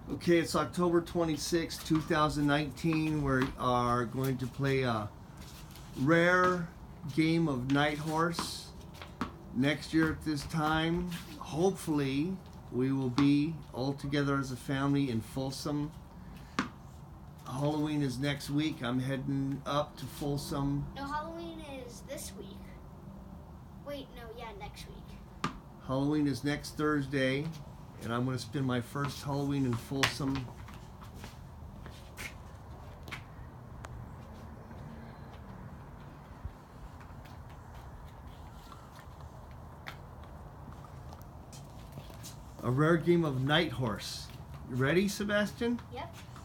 Okay, it's October 26, 2019. We are going to play a rare game of Night Horse. Next year at this time, hopefully, we will be all together as a family in Folsom. Halloween is next week. I'm heading up to Folsom. No, Halloween is this week. Wait, no, yeah, next week. Halloween is next Thursday, and I'm going to spend my first Halloween in Folsom. A rare game of Night Horse. You ready, Sebastian? Yep.